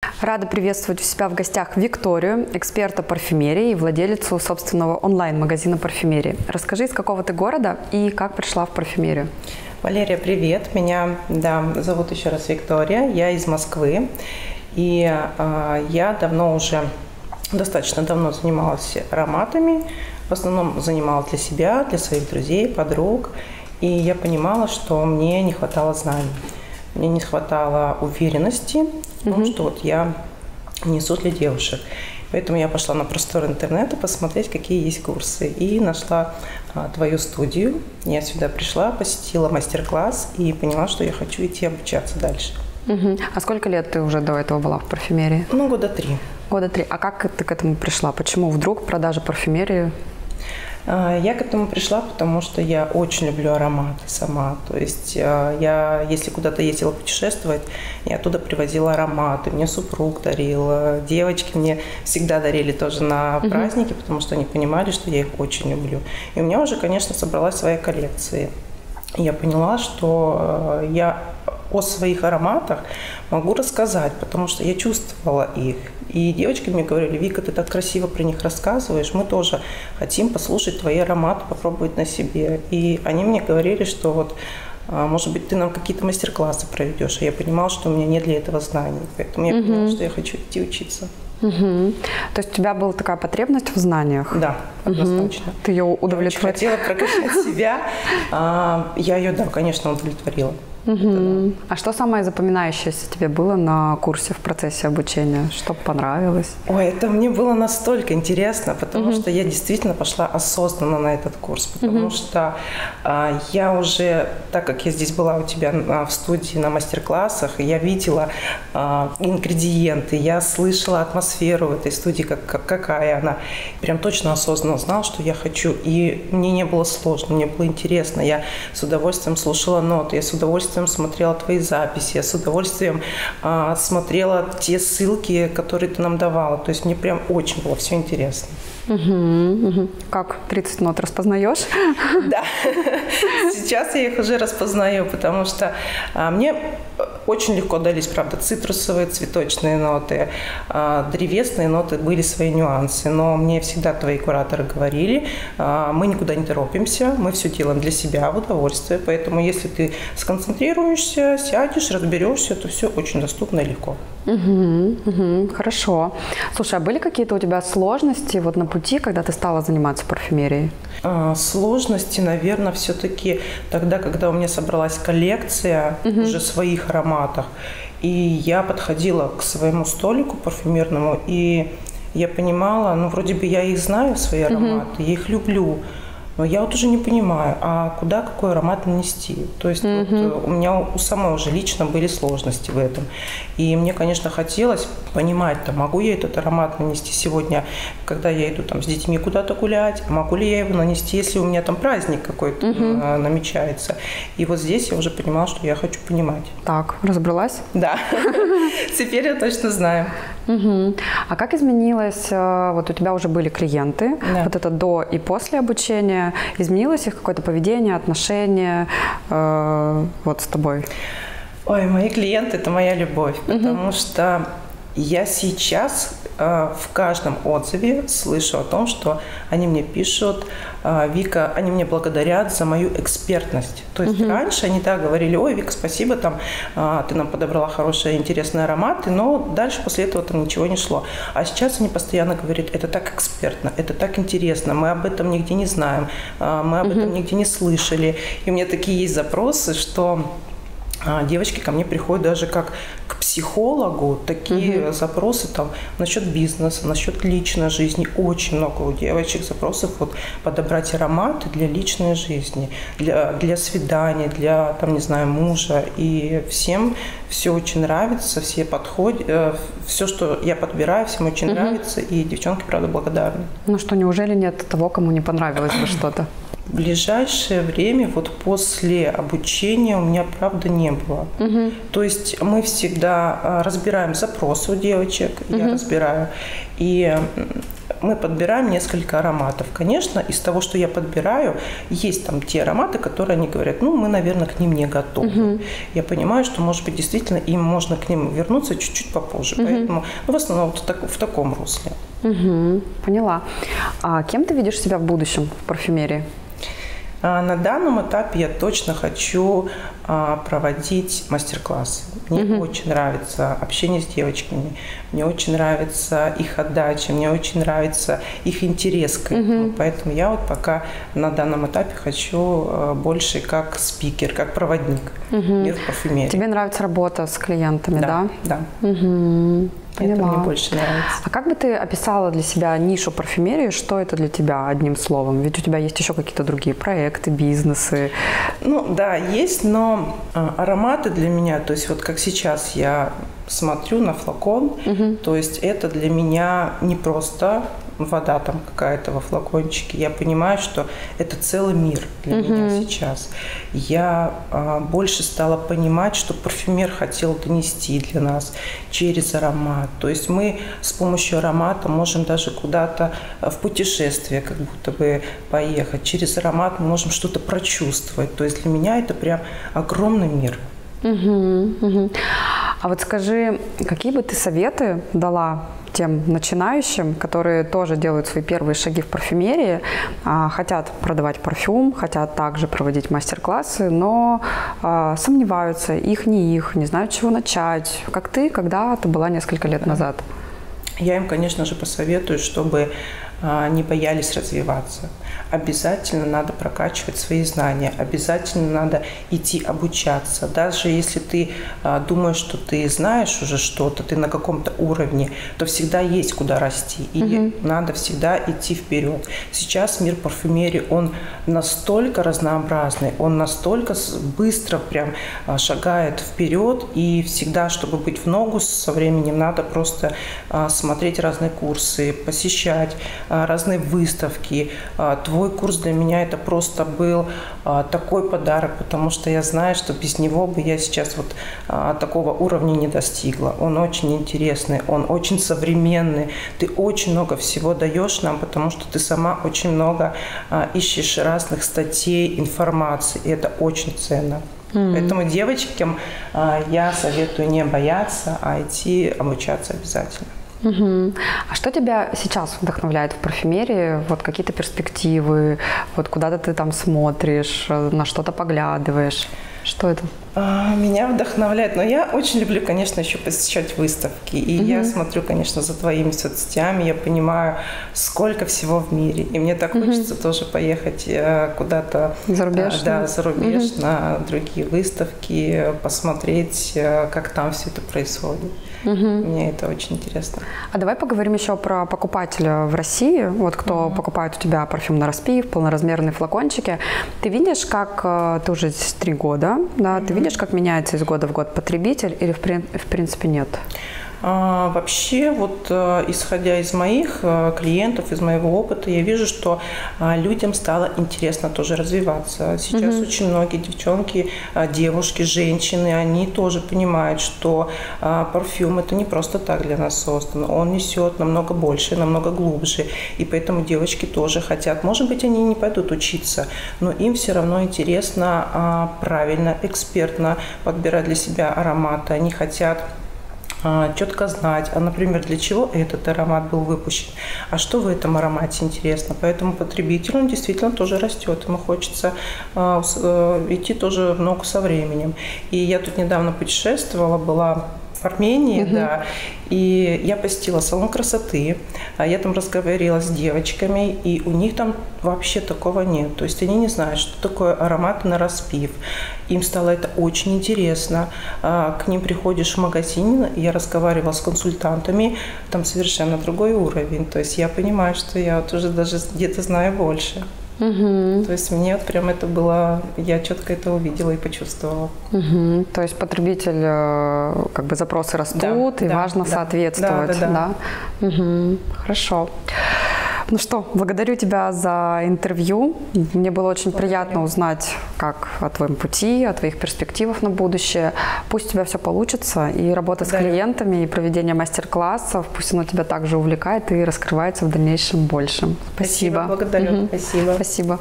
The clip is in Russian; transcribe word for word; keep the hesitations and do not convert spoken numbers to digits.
Рада приветствовать у себя в гостях Викторию, эксперта парфюмерии и владелицу собственного онлайн-магазина парфюмерии. Расскажи, из какого ты города и как пришла в парфюмерию? Валерия, привет. Меня да, зовут еще раз Виктория. Я из Москвы. И э, я давно уже, достаточно давно занималась ароматами. В основном занималась для себя, для своих друзей, подруг. И я понимала, что мне не хватало знаний. Мне не хватало уверенности в том, mm-hmm. что вот я несу для девушек. Поэтому я пошла на простор интернета посмотреть, какие есть курсы. И нашла а, твою студию. Я сюда пришла, посетила мастер-класс и поняла, что я хочу идти обучаться дальше. Mm-hmm. А сколько лет ты уже до этого была в парфюмерии? Ну, года три. Года три. А как ты к этому пришла? Почему вдруг продажа парфюмерии? Я к этому пришла, потому что я очень люблю ароматы сама. То есть я, если куда-то ездила путешествовать, я оттуда привозила ароматы. Мне супруг дарил, девочки мне всегда дарили тоже на праздники, mm-hmm. потому что они понимали, что я их очень люблю. И у меня уже, конечно, собралась своя коллекция. Я поняла, что я о своих ароматах могу рассказать, потому что я чувствовала их. И девочки мне говорили: Вика, ты так красиво про них рассказываешь, мы тоже хотим послушать твои ароматы, попробовать на себе. И они мне говорили, что вот, может быть, ты нам какие-то мастер-классы проведешь. И я понимала, что у меня нет для этого знаний. Поэтому я mm-hmm. поняла, что я хочу идти учиться. Угу. То есть у тебя была такая потребность в знаниях? Да, однозначно. Угу. Ты ее удовлетворила? Я хотела прокачать себя. Я ее, да, конечно, удовлетворила. Угу. Да. А что самое запоминающееся тебе было на курсе в процессе обучения? Что понравилось? Ой, это мне было настолько интересно, потому угу. что я действительно пошла осознанно на этот курс, потому угу. что а, я уже, так как я здесь была у тебя а, в студии на мастер-классах, я видела а, ингредиенты, я слышала атмосферу в этой студии, как, как, какая она. Прям точно осознанно знала, что я хочу. И мне не было сложно, мне было интересно. Я с удовольствием слушала ноты, я с удовольствием смотрела твои записи, я с удовольствием а, смотрела те ссылки, которые ты нам давала. То есть мне прям очень было все интересно. Угу, угу. Как тридцать нот распознаешь? Да, сейчас я их уже распознаю, потому что а, мне очень легко дались, правда, цитрусовые, цветочные ноты, а, древесные ноты, были свои нюансы, но мне всегда твои кураторы говорили, а, мы никуда не торопимся, мы все делаем для себя в удовольствие, поэтому если ты сконцентрируешься, сядешь, разберешься, то все очень доступно и легко. Угу, угу, хорошо. Слушай, а были какие-то у тебя сложности вот на пути, когда ты стала заниматься парфюмерией? А, сложности, наверное, все-таки тогда, когда у меня собралась коллекция угу. уже своих ароматов, и я подходила к своему столику парфюмерному, и я понимала, ну, вроде бы я их знаю, свои ароматы, угу. я их люблю, но я вот уже не понимаю, а куда какой аромат нанести. То есть mm-hmm. вот у меня у самой уже лично были сложности в этом. И мне, конечно, хотелось понимать, там, могу я этот аромат нанести сегодня, когда я иду там, с детьми куда-то гулять, могу ли я его нанести, если у меня там праздник какой-то mm-hmm. намечается. И вот здесь я уже понимала, что я хочу понимать. Так, разобралась? Да, теперь я точно знаю. Угу. А как изменилось, вот у тебя уже были клиенты, да. вот это до и после обучения, изменилось их какое-то поведение, отношение э, вот с тобой? Ой, мои клиенты – это моя любовь, угу. потому что я сейчас э, в каждом отзыве слышу о том, что они мне пишут: Вика, они мне благодарят за мою экспертность. То есть угу. раньше они так говорили: ой, Вика, спасибо, там, ты нам подобрала хорошие, интересные ароматы, но дальше после этого там ничего не шло. А сейчас они постоянно говорят: это так экспертно, это так интересно, мы об этом нигде не знаем, мы об угу. этом нигде не слышали. И у меня такие есть запросы, что девочки ко мне приходят даже как к психологу, такие угу. запросы там насчет бизнеса, насчет личной жизни. Очень много у девочек запросов вот подобрать ароматы для личной жизни, для, для свидания, для, там, не знаю, мужа. И всем все очень нравится, все подходят, все, что я подбираю, всем очень угу. нравится, и девчонки, правда, благодарны. Ну что, неужели нет того, кому не понравилось бы что-то? В ближайшее время, вот после обучения, у меня, правда, не было. Угу. То есть мы всегда разбираем запросы у девочек, угу. я разбираю, и мы подбираем несколько ароматов. Конечно, из того, что я подбираю, есть там те ароматы, которые они говорят, ну, мы, наверное, к ним не готовы. Uh-huh. Я понимаю, что, может быть, действительно им можно к ним вернуться чуть-чуть попозже. Uh-huh. Поэтому, ну, в основном вот так, в таком русле. Uh-huh. Поняла. А кем ты видишь себя в будущем в парфюмерии? А на данном этапе я точно хочу а, проводить мастер-классы. Мне uh-huh. очень нравится общение с девочками, мне очень нравится их отдача, мне очень нравится их интерес к этому. Uh-huh. Поэтому я вот пока на данном этапе хочу а, больше как спикер, как проводник uh-huh. мир парфюмерии. Тебе нравится работа с клиентами, да? Да. да. Uh-huh. Это мне больше нравится. А как бы ты описала для себя нишу парфюмерии? Что это для тебя одним словом? Ведь у тебя есть еще какие-то другие проекты, бизнесы. Ну да, есть, но а, ароматы для меня, то есть вот как сейчас я смотрю на флакон, угу. то есть это для меня не просто вода там какая-то во флакончике. Я понимаю, что это целый мир для uh-huh. меня сейчас. Я а, больше стала понимать, что парфюмер хотел донести для нас через аромат. То есть мы с помощью аромата можем даже куда-то в путешествие как будто бы поехать. Через аромат мы можем что-то прочувствовать. То есть для меня это прям огромный мир. Uh-huh, uh-huh. А вот скажи, какие бы ты советы дала тем начинающим, которые тоже делают свои первые шаги в парфюмерии, а, хотят продавать парфюм, хотят также проводить мастер-классы, но а, сомневаются, их не их, не знают, с чего начать, как ты, когда ты была несколько лет назад? Я им, конечно же, посоветую, чтобы а, не боялись развиваться. Обязательно надо прокачивать свои знания, обязательно надо идти обучаться. Даже если ты а, думаешь, что ты знаешь уже что-то, ты на каком-то уровне, то всегда есть куда расти. И угу. надо всегда идти вперед. Сейчас мир парфюмерии, он настолько разнообразный, он настолько быстро прям а, шагает вперед. И всегда, чтобы быть в ногу со временем, надо просто а, смотреть разные курсы, посещать а, разные выставки. А, Твой курс для меня это просто был а, такой подарок, потому что я знаю, что без него бы я сейчас вот а, такого уровня не достигла. Он очень интересный, он очень современный. Ты очень много всего даешь нам, потому что ты сама очень много а, ищешь разных статей, информации, и это очень ценно. Mm-hmm. Поэтому девочкам а, я советую не бояться, а идти обучаться обязательно. Угу. А что тебя сейчас вдохновляет в парфюмерии? Вот какие-то перспективы, вот куда-то ты там смотришь, на что-то поглядываешь? Что это? Меня вдохновляет, но я очень люблю, конечно, еще посещать выставки. И угу. я смотрю, конечно, за твоими соцсетями, я понимаю, сколько всего в мире. И мне так угу. хочется тоже поехать куда-то за рубеж, да, за рубеж угу. на другие выставки, посмотреть, как там все это происходит. Угу. Мне это очень интересно. А давай поговорим еще про покупателя в России. Вот кто угу. покупает у тебя парфюм на распив, полноразмерные флакончики. Ты видишь, как ты уже здесь три года, да, угу. ты видишь, как меняется из года в год потребитель или в, в принципе нет? А, вообще, вот исходя из моих клиентов, из моего опыта, я вижу, что людям стало интересно тоже развиваться. Сейчас mm-hmm. очень многие девчонки, девушки, женщины, они тоже понимают, что парфюм это не просто так для нас создан, он несет намного больше, намного глубже, и поэтому девочки тоже хотят. Может быть, они не пойдут учиться, но им все равно интересно правильно, экспертно подбирать для себя ароматы. Они хотят четко знать, а, например, для чего этот аромат был выпущен, а что в этом аромате интересно. Поэтому потребитель, он действительно тоже растет, ему хочется а, идти тоже в ногу со временем. И я тут недавно путешествовала, была в Армении, uh-huh. да, и я посетила салон красоты, я там разговаривала с девочками, и у них там вообще такого нет. То есть они не знают, что такое аромат на распив. Им стало это очень интересно. К ним приходишь в магазин, я разговаривала с консультантами, там совершенно другой уровень. То есть я понимаю, что я вот уже даже где-то знаю больше. Угу. То есть мне вот прям это было, я четко это увидела и почувствовала. Угу. То есть потребитель, как бы запросы растут, да, и да, важно да, соответствовать. Да, да, да. Да? Угу. Хорошо. Ну что, благодарю тебя за интервью. Мне было очень Благодарю. приятно узнать, как о твоем пути, о твоих перспективах на будущее. Пусть у тебя все получится, и работа с клиентами, и проведение мастер-классов, пусть оно тебя также увлекает и раскрывается в дальнейшем больше. Спасибо. Спасибо, благодарю. Угу. Спасибо. Спасибо.